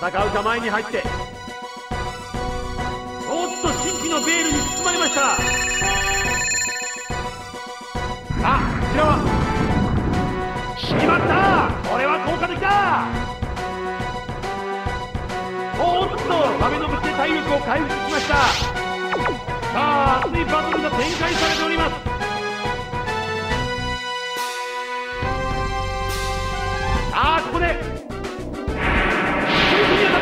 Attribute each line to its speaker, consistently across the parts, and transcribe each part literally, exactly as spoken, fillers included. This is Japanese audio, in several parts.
Speaker 1: 戦う構えに入って、おっと神秘のベールに包まれました。あ、こちらはしまった。これは効果的だ。おっと壁のぶちで体力を回復しました。さあ熱いバトルが展開されております。さあここでに当たった。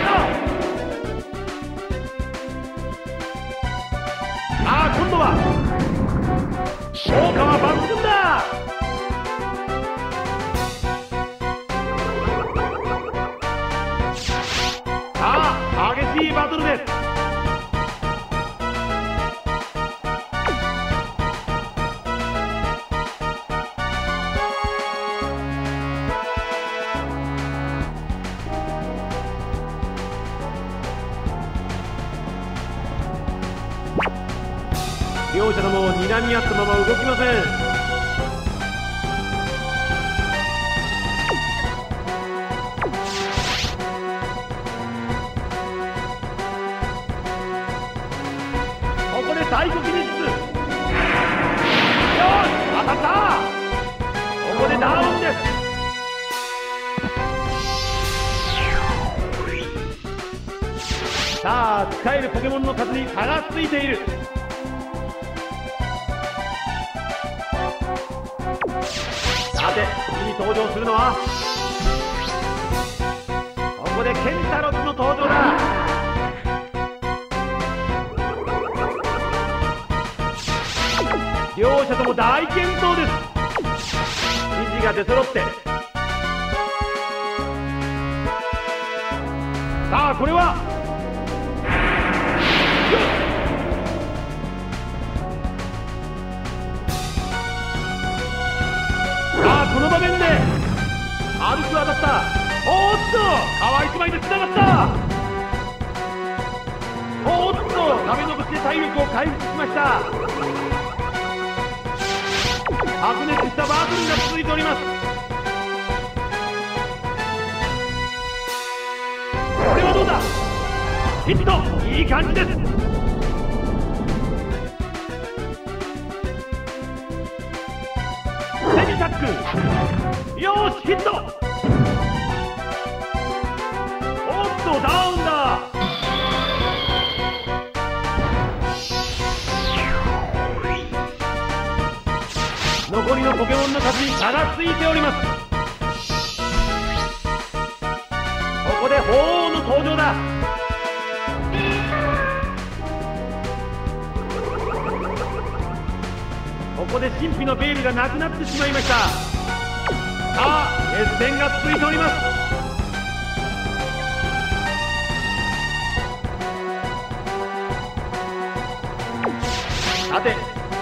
Speaker 1: ああ今度は効果は抜群だ。さあ激しいバトルです。両者とも睨み合ったまま動きません。ここで大呼吸術。よし当たった。ここでダウンです。さあ使えるポケモンの数に差がついている。さて次に登場するのは、ここでケンタロスの登場だ。両者とも大健闘です。生地が出揃って、さあこれはこの場面で軽く当たった。おっと皮一枚でつながった。おっと壁のぶちで体力を回復しました。白熱したバトルが続いております。これはどうだ。ヒットいい感じです。セミタックル、よーしヒット。おっとダウンだ。残りのポケモンの数に差がついております。ここで鳳凰の登場だ。ここで神秘のベールがなくなってしまいました。さあ熱戦が続いております。さて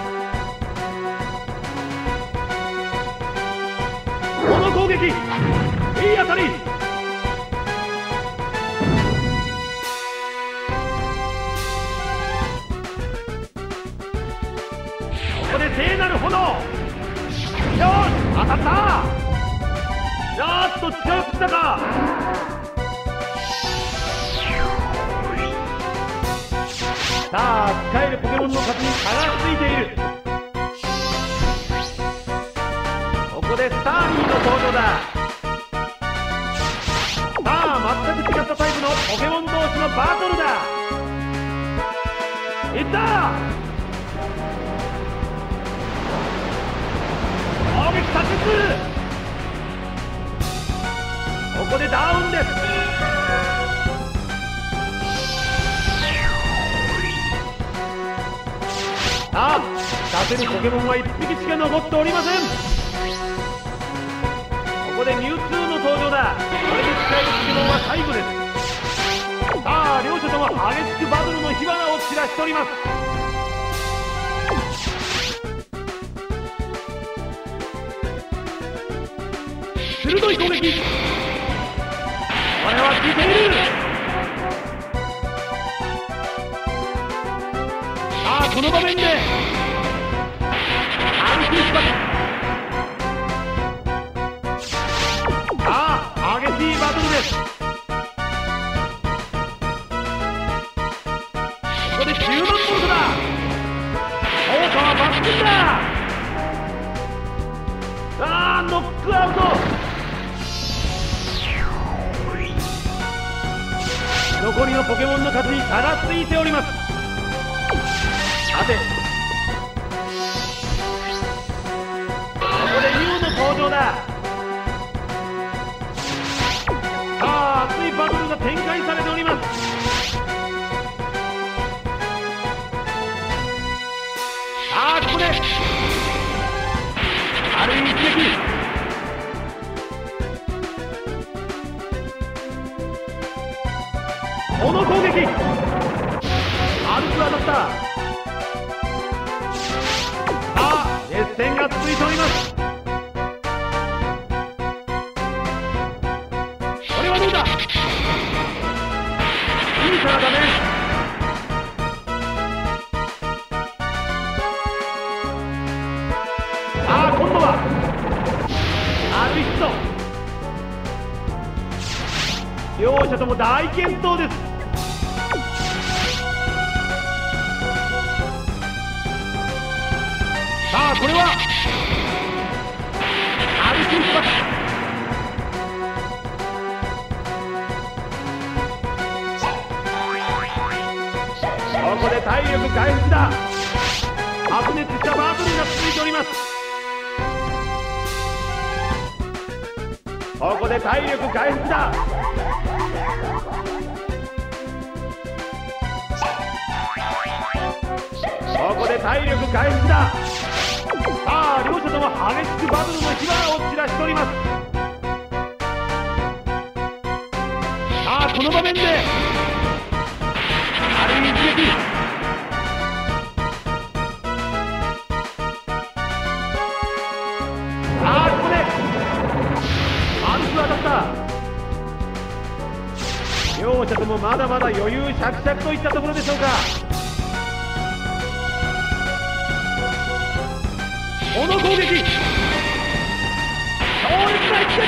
Speaker 1: この攻撃いい当たり。ここで聖なる炎。よし当たった。やっと力尽きたか。さあ使えるポケモンの数に差がついている。ここでスターリーの登場だ。さあ全く違ったタイプのポケモン同士のバトルだ。いった。攻撃殺出。ここでダウンです。さあ出せるポケモンはいっぴきしか残っておりません。ここでミュウツーの登場だ。これで使えるポケモンは最後です。さあ両者とも激しくバトルの火花を散らしております。鋭い攻撃。これは効いている。さあこの場面で歩きします。さあ激しいバトルです。 くんだ。あー、ノックアウト。残りのポケモンの数に差がついております。さて、ここでユウの登場だ。さあ、熱いバトルが展開されております。さあ、ここで軽い一撃。この攻撃、軽く当たった。さあ、熱戦が続いております。これはどうだ。いいからだね。さあ、今度はアルヒット。両者とも大健闘です。さあ、これはアルヒット。ここで体力回復だ。白熱したバトルが続いております。ここで体力回復だ。ここで体力回復だ。さあ、両者とも激しくバトルの火花を散らしております。さあ、この場面で軽い一撃。さあ、ここで軽く当たった。両者ともまだまだ余裕しゃくしゃくといったところでしょうか。この攻撃、強烈な一撃。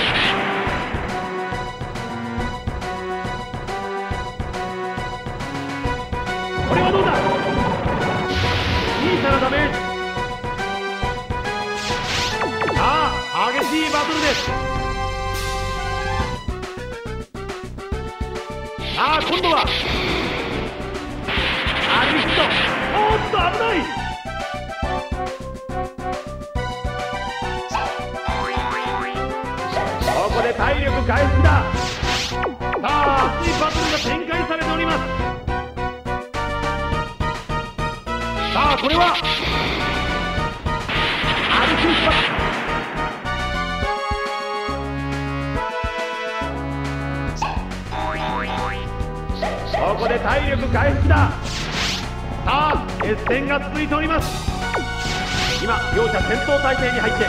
Speaker 1: これはどうだ。小さなダメージ。さあ、激しいバトルです。さあ、今度はアルヒット。おっと、危ない。ここで体力回復だ。さあ、熱いバトルが展開されております。さあ、これはアルヒット。ここで体力回復だ。さあ、熱戦が続いております。今、両者戦闘態勢に入って、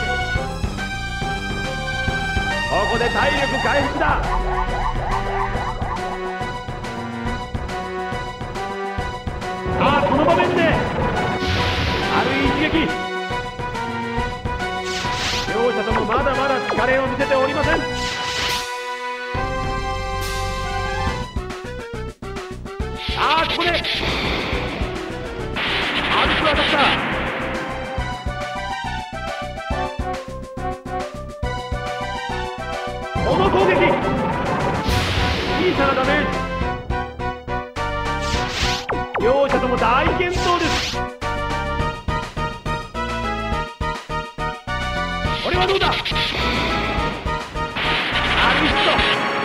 Speaker 1: ここで体力回復だ。さあ、この場面で軽い一撃。両者ともまだまだ疲れを見せておりません。さあ、ここで軽く当たった。この攻撃、小さなダメージ。両者とも大健闘です。これはどうだ。アルヒット。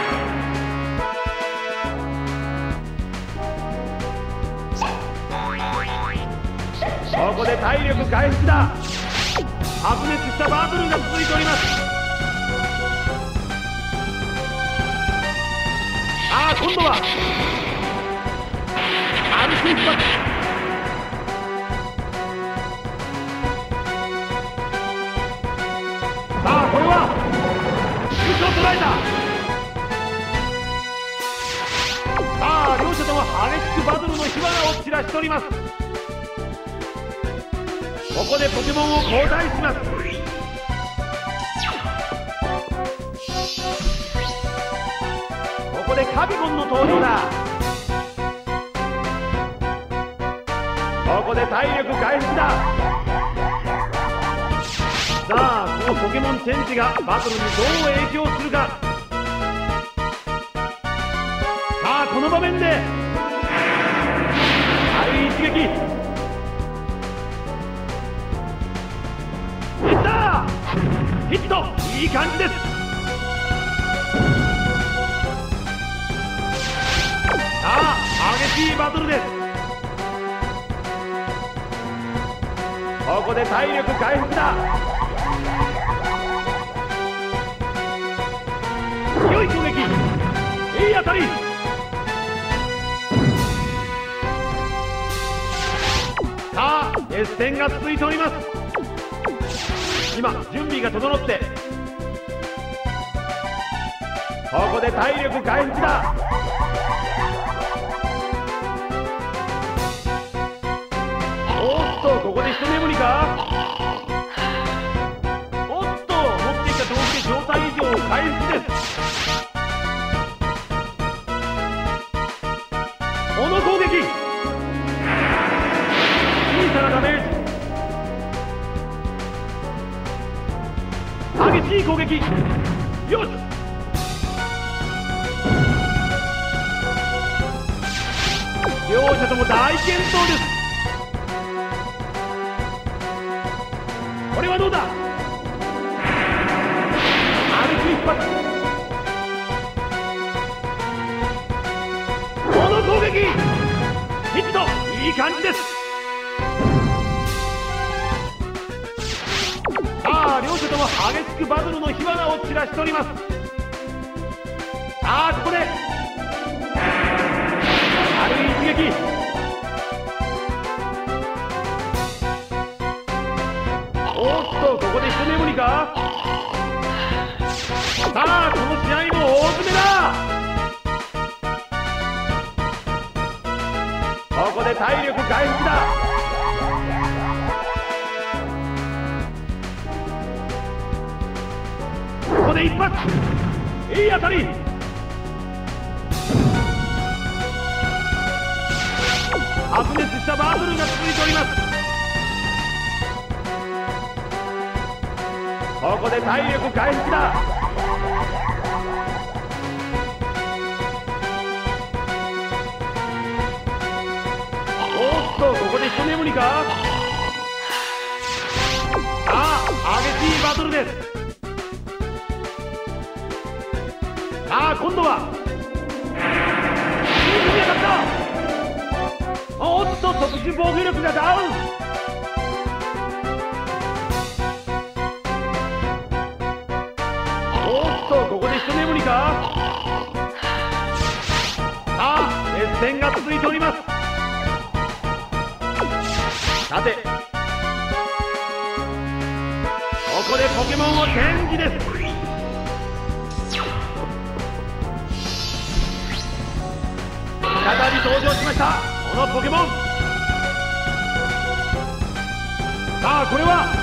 Speaker 1: ここで体力回復だ。白熱したバトルが続いております。さあ、今度はアルヒット。さあ、これは優勝を捉えた。さあ、両者とも激しくバトルの火花を散らしております。ここでポケモンを交代します。ここでカビゴンの登場だ。ここで体力回復だ。 さあこのポケモンチェンジがバトルにどう影響するか。さあこの場面で軽い一撃いった。ヒット、いい感じです。さあ激しいバトルです。ここで体力回復だ。強い攻撃、いい当たり。さあ熱戦が続いております。今準備が整って、ここで体力回復だ。おっとここで一眠りか。おっと持っていた道具で状態異常を回復です。この攻撃、小さなダメージ。激しい攻撃、よし。両者とも大健闘です。これはどうだ。軽く一発。この攻撃、ヒット、いい感じです。さあ両者とも激しくバトルの火花を散らしております。さあここで軽い一撃。おっとここで一眠りか。さあこの試合も大詰めだ。ここで体力回復だ。ここで一発、いい当たり。白熱したバトルが続いております。ここで体力回復だ。おっとここで一眠りか。さあ激しいバトルです。さあ今度は踏み上がった。おっと特殊防御力がダウン。おっとここで一眠りか。さあ熱戦が続いております。さてここでポケモンをチェンジです。再び登場しましたこのポケモン。さあこれは